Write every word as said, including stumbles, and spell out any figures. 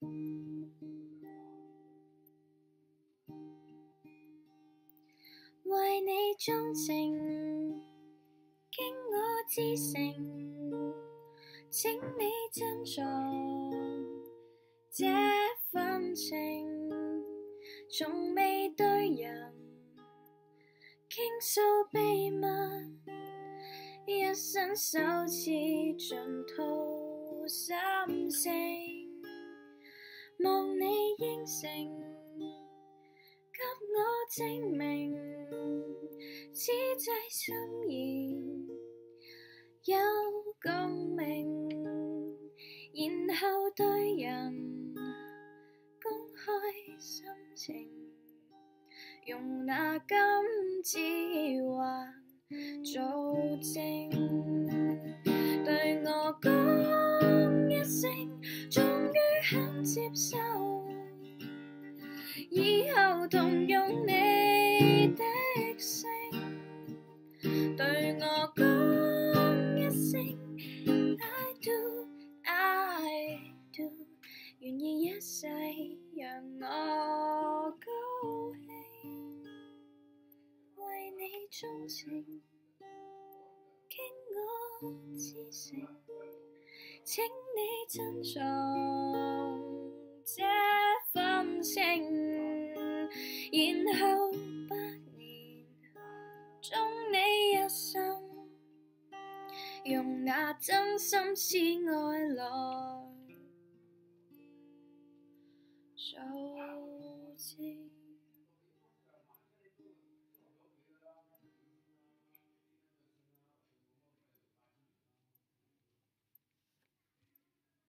为你钟情，经我至诚，请你珍重这份情，从未对人倾诉秘密，一生首次尽吐心声，望你应承。 給我證明，此際心意有共鳴，然後對人公開心情，用那金指環做證，對我講一聲，終於肯接受。 以後同用你的姓，對我講一聲 I do I do， 願意一世讓我高興，為你鍾情，傾我至誠，請你珍重這份情。 然後百年終你一生，用那真心痴愛來做。